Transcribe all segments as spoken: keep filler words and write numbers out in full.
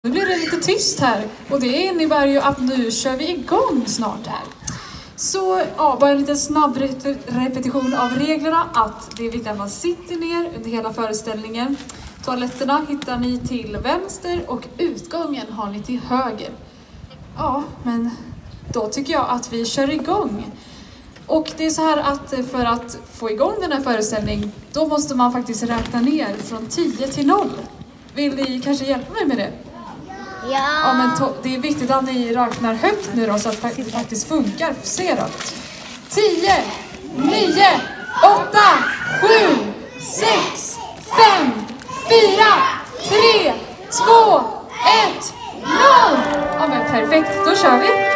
Nu blir det lite tyst här och det innebär ju att nu kör vi igång snart här. Så ja, bara en liten snabb repetition av reglerna, att det är viktigt att man sitter ner under hela föreställningen. Toaletterna hittar ni till vänster och utgången har ni till höger. Ja, men då tycker jag att vi kör igång. Och det är så här att för att få igång den här föreställningen, då måste man faktiskt räkna ner från tio till noll. Vill ni kanske hjälpa mig med det? Ja. Ja, men det är viktigt att ni räknar högt nu då, så att det faktiskt funkar. Se då. tio, nio, åtta, sju, sex, fem, fyra, tre, två, ett, noll! Ja, men perfekt. Då kör vi.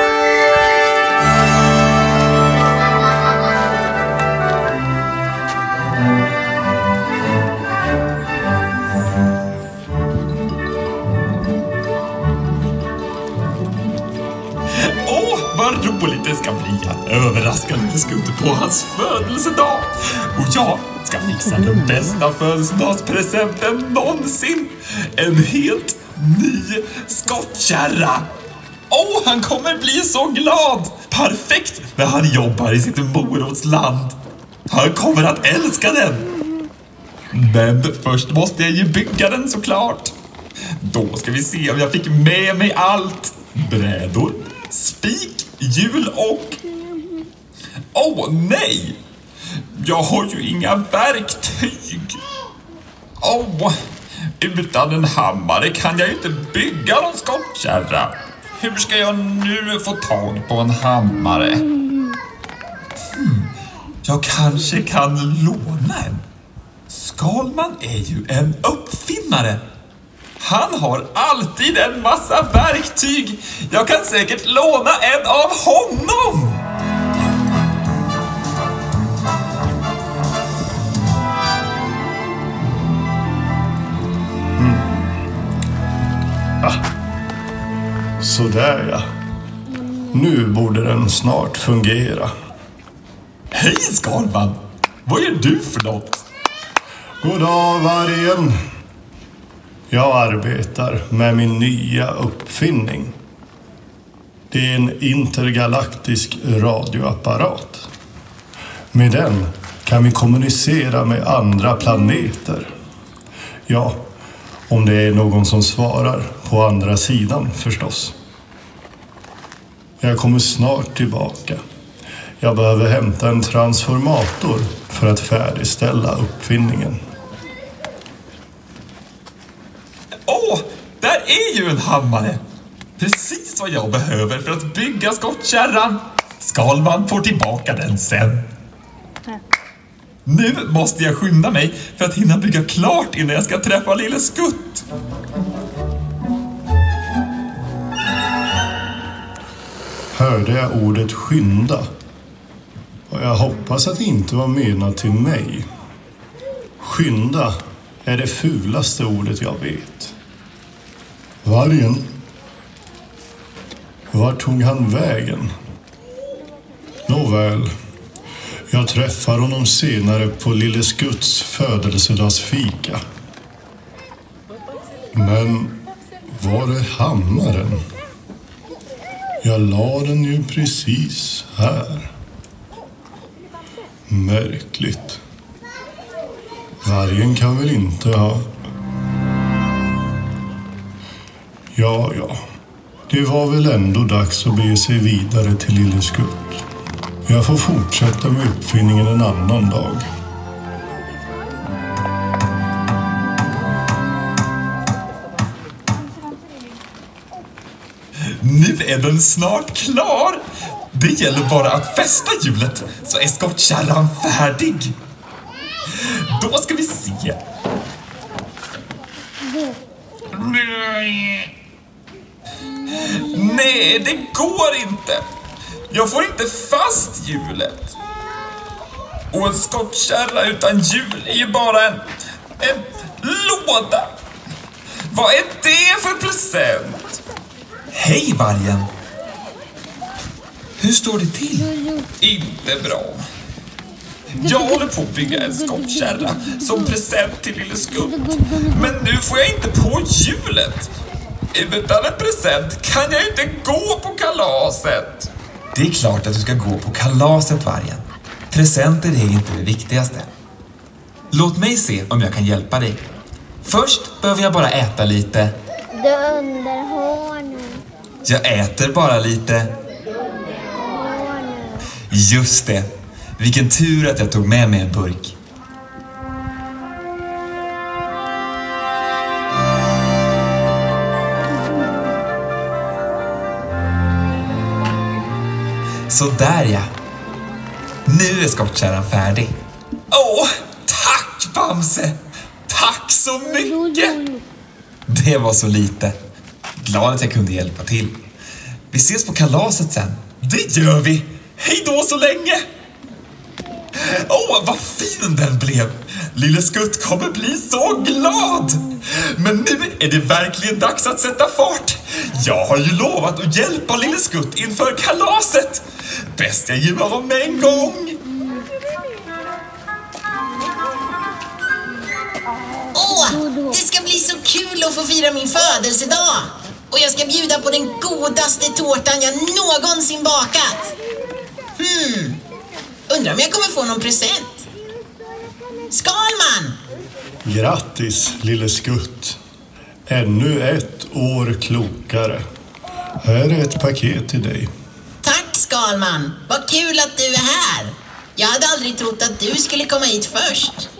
Vad roligt det ska bli att överraska Lille Skutt på hans födelsedag. Och jag ska fixa den bästa födelsedagspresenten någonsin. En helt ny skottkärra. Åh, han kommer bli så glad. Perfekt när han jobbar i sitt morotsland. Han kommer att älska den. Men först måste jag ju bygga den såklart. Då ska vi se om jag fick med mig allt. Brädor, spik, hjul och... Åh, oh, nej! Jag har ju inga verktyg. Åh, oh, utan en hammare kan jag inte bygga någon skottkärra. Hur ska jag nu få tag på en hammare? Hmm. Jag kanske kan låna en. Skalman är ju en uppfinnare. Han har alltid en massa verktyg. Jag kan säkert låna en av honom. Mm. Ah. Så där ja. Nu borde den snart fungera. Hej Skalman. Vad är du för något? God dag vargen. Jag arbetar med min nya uppfinning. Det är en intergalaktisk radioapparat. Med den kan vi kommunicera med andra planeter. Ja, om det är någon som svarar på andra sidan förstås. Jag kommer snart tillbaka. Jag behöver hämta en transformator för att färdigställa uppfinningen. Åh, där är ju en hammare. Precis vad jag behöver för att bygga skottkärran. Skalman får tillbaka den sen. Nu måste jag skynda mig för att hinna bygga klart innan jag ska träffa Lille Skutt. Hörde jag ordet skynda? Och jag hoppas att det inte var menat till mig. Skynda är det fulaste ordet jag vet. Vargen. Var tog han vägen? Nåväl. Jag träffar honom senare på Lille Skutts födelsedagsfika. Men var är hammaren? Jag la den ju precis här. Märkligt. Vargen kan väl inte ha... Ja, ja. Det var väl ändå dags att bege sig vidare till Lille Skutt. Jag får fortsätta med uppfinningen en annan dag. Nu är den snart klar. Det gäller bara att fästa hjulet så är skottkärran färdig. Då ska vi se. Nej, det går inte. Jag får inte fast hjulet. Och en skottkärra utan hjul är ju bara en, en låda. Vad är det för present? Hej vargen. Hur står det till? Inte bra. Jag håller på att bygga en skottkärra som present till Lille Skutt. Men nu får jag inte på hjulet. Utan en present kan jag inte gå på kalaset. Det är klart att du ska gå på kalaset, vargen. Presenter är inte det viktigaste. Låt mig se om jag kan hjälpa dig. Först behöver jag bara äta lite. Du underhåller. Jag äter bara lite. Just det. Vilken tur att jag tog med mig en burk. Så där ja. Nu är skottkärran färdig. Åh, tack Bamse! Tack så mycket! Det var så lite. Glad att jag kunde hjälpa till. Vi ses på kalaset sen. Det gör vi! Hej då så länge! Åh, vad fin den blev! Lille Skutt kommer bli så glad! Men nu är det verkligen dags att sätta fart. Jag har ju lovat att hjälpa Lille Skutt inför kalaset. Bäst jag ger honom med en gång. Åh, det ska bli så kul att få fira min födelsedag. Och jag ska bjuda på den godaste tårtan jag någonsin bakat. Hmm, undrar om jag kommer få någon present. Skalman! Grattis, Lille Skutt. Ännu ett år klokare. Här är ett paket till dig. Tack Skalman, vad kul att du är här. Jag hade aldrig trott att du skulle komma hit först.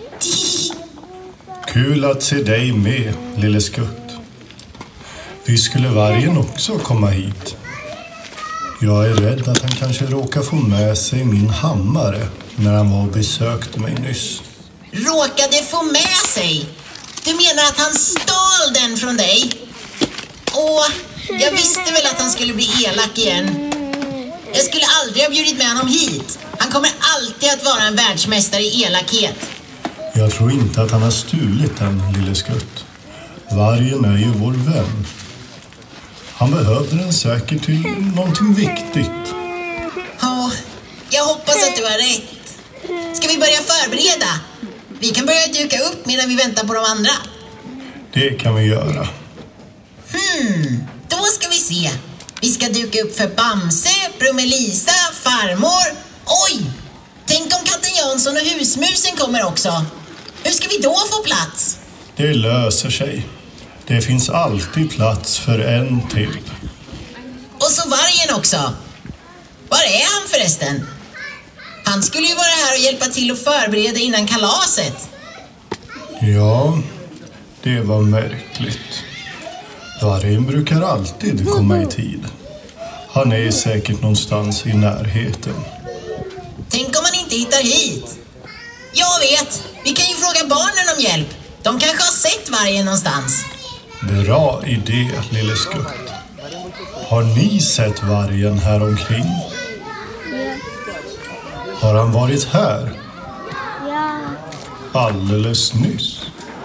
Kul att se dig med, Lille Skutt. Vi skulle vargen också komma hit. Jag är rädd att han kanske råkar få med sig min hammare när han var och besökte mig nyss. Råkade få med sig? Du menar att han stal den från dig? Åh, jag visste väl att han skulle bli elak igen. Jag skulle aldrig ha bjudit med honom hit. Han kommer alltid att vara en världsmästare i elakhet. Jag tror inte att han har stulit den, Lille Skutt. Vargen är ju vår vän. Han behövde den säkert till någonting viktigt. Ja, jag hoppas att du har rätt. Ska vi börja förbereda? Vi kan börja duka upp medan vi väntar på de andra. Det kan vi göra. Hmm, då ska vi se. Vi ska duka upp för Bamse, Brummelisa, farmor. Oj, tänk om katten Jansson och husmusen kommer också. Hur ska vi då få plats? Det löser sig. Det finns alltid plats för en till. Och så vargen också. Var är han förresten? Han skulle ju vara här och hjälpa till att förbereda innan kalaset. Ja, det var märkligt. Vargen brukar alltid komma i tid. Han är säkert någonstans i närheten. Tänk om han inte hittar hit. Jag vet, vi kan ju fråga barnen om hjälp. De kanske har sett vargen någonstans. Bra idé, Lille Skutt. Har ni sett vargen här omkring? Har han varit här? Ja. Alldeles nyss.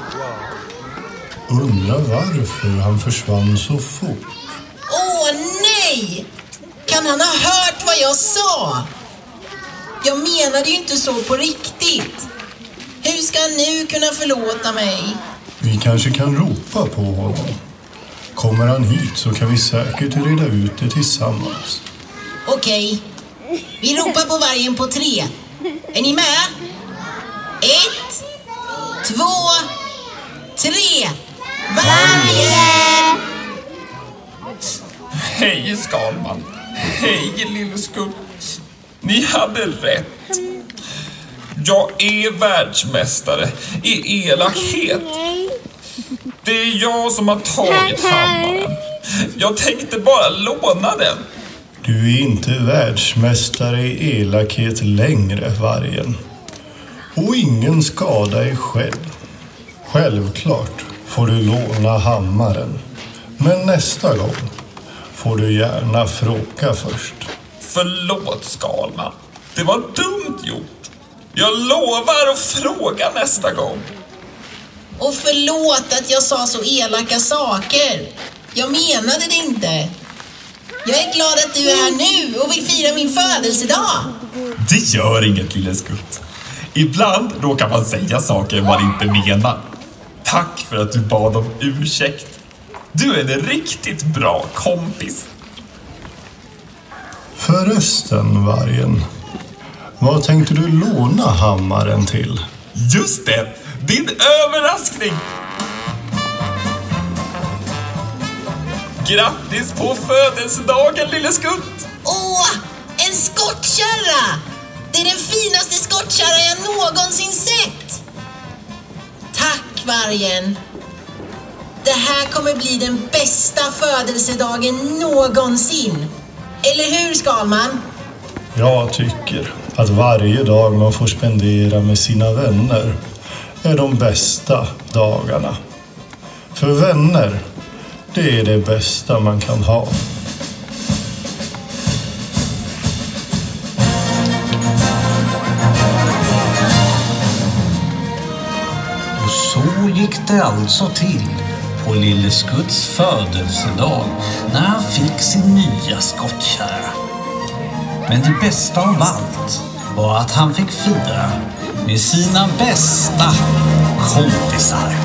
Undrar varför han försvann så fort. Åh nej! Kan han ha hört vad jag sa? Jag menade ju inte så på riktigt. Hur ska han nu kunna förlåta mig? Vi kanske kan ropa på honom. Kommer han hit så kan vi säkert reda ut det tillsammans. Okej, vi ropar på vargen på tre. Är ni med? Ett, två, tre. Vargen! Hej Skalman. Hej Lille Skutt. Ni hade rätt. Jag är världsmästare i elakhet. Det är jag som har tagit hammaren. Jag tänkte bara låna den. Du är inte världsmästare i elakhet längre, vargen. Och ingen skada är själv. Självklart får du låna hammaren. Men nästa gång får du gärna fråga först. Förlåt Skalman. Det var dumt gjort. Jag lovar att fråga nästa gång. Och förlåt att jag sa så elaka saker. Jag menade det inte. Jag är glad att du är här nu och vill fira min födelsedag. Det gör inget, Lille Skutt. Ibland råkar man säga saker man inte menar. Tack för att du bad om ursäkt. Du är en riktigt bra kompis. Förresten, vargen. Vad tänkte du låna hammaren till? Just det, din överraskning. Grattis på födelsedagen, lille skutt. Åh, en skottkärra! Det är den finaste skottkärra jag någonsin sett. Tack, vargen. Det här kommer bli den bästa födelsedagen någonsin. Eller hur, Skalman? Jag tycker att varje dag man får spendera med sina vänner är de bästa dagarna. För vänner, det är det bästa man kan ha. Och så gick det alltså till på Lille Skutts födelsedag när han fick sin nya skottkärra. Men det bästa av allt var att han fick fira med sina bästa kompisar.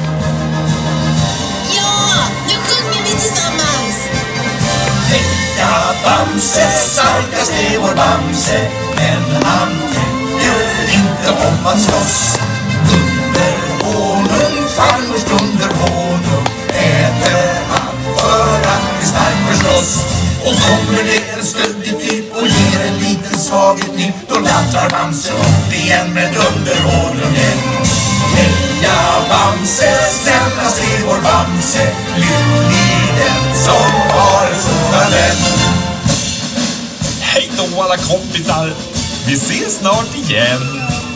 Ja, nu sjunger vi tillsammans! Heja Bamse, starkast är vår Bamse, men han tycker inte om att slåss. Under honung, farmors under honung, äter han för att bli stark förstås. Och kommer det en stöddig typ och ger en liten svaghet nytt, då laddar Bamse upp igen med under honungen. Heja Bamse, snällast är vår Bamse, lycklig den som har en stor vän. Hej då alla kompisar. Vi ses snart igen.